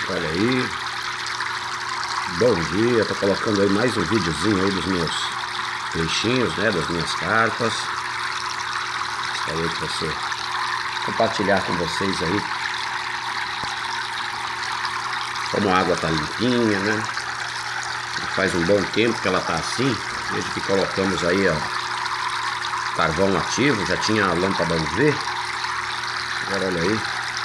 Olha aí. Bom dia, tô colocando aí mais um videozinho aí dos meus peixinhos, né? Das minhas carpas. Gostaria de você compartilhar com vocês aí como a água tá limpinha, né? Faz um bom tempo que ela tá assim, desde que colocamos aí, ó, carvão ativo, já tinha a lâmpada UV. Agora olha aí.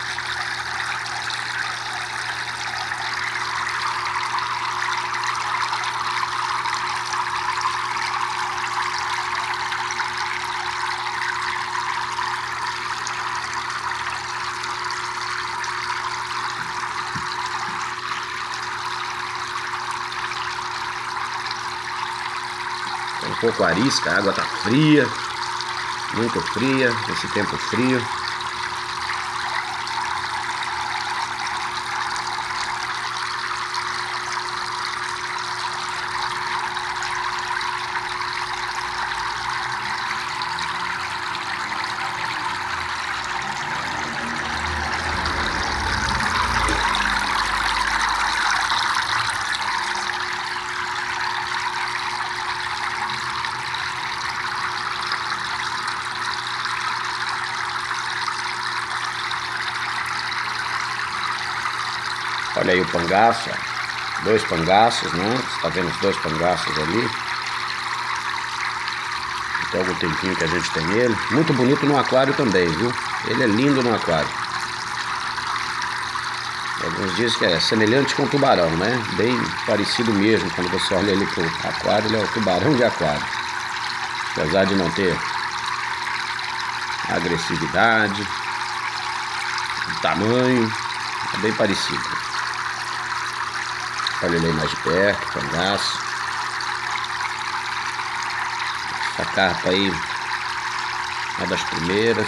Tá um pouco arisca, a água tá fria, muito fria, esse tempo frio. Olha aí o pangaço, ó. 2 pangaços, né? Você tá vendo os 2 pangaços ali? Tem algum tempinho que a gente tem ele. Muito bonito no aquário também, viu? Ele é lindo no aquário. Alguns dizem que é semelhante com o tubarão, né? Bem parecido mesmo. Quando você olha ele pro aquário, ele é o tubarão de aquário. Apesar de não ter agressividade, o tamanho, é bem parecido. Olha ele aí mais de perto, pangaço. Essa carpa aí, uma das primeiras.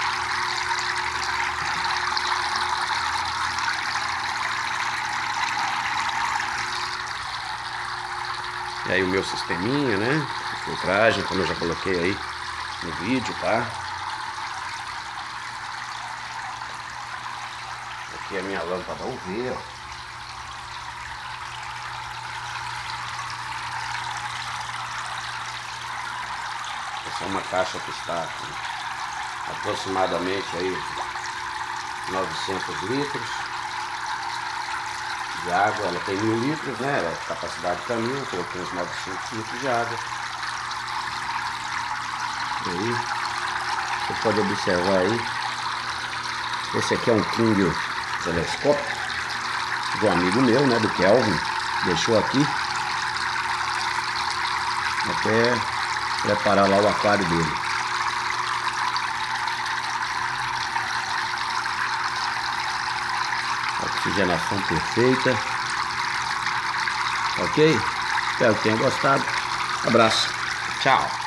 E aí o meu sisteminha, né? Filtragem, como eu já coloquei aí no vídeo, tá? Aqui é a minha lâmpada UV, ó. Essa é uma caixa que está com aproximadamente aí 900 litros de água. Ela tem 1000 litros, né? Ela tem capacidade para 1000, coloquei uns 900 litros de água. E aí, você pode observar aí, esse aqui é um King telescópio de um amigo meu, né? Do Kelvin, deixou aqui até preparar lá o aquário dele. Oxigenação perfeita. Ok? Espero que tenha gostado. Abraço. Tchau.